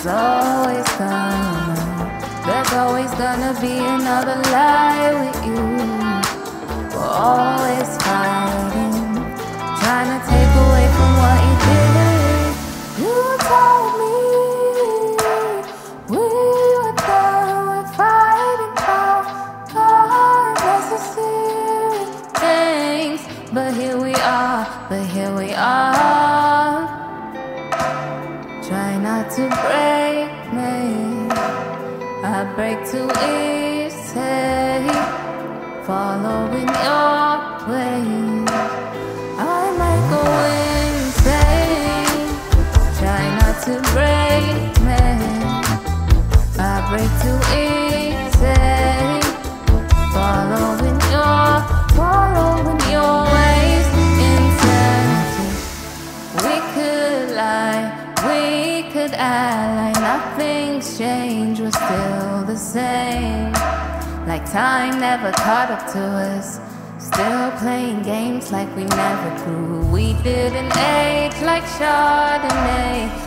There's always gonna be another lie with you. We're always fighting, trying to take away from what you did. You told me we were done with fighting for unnecessary things. But here we are, try not to break me. I break too easy, following your ways. I might go insane, try not to break me. I break too easy, following your ways. Insanity. We could lie, we could act like nothing's changed. We're still the same, like time never caught up to us. Still playing games like we never grew. We didn't age like Chardonnay.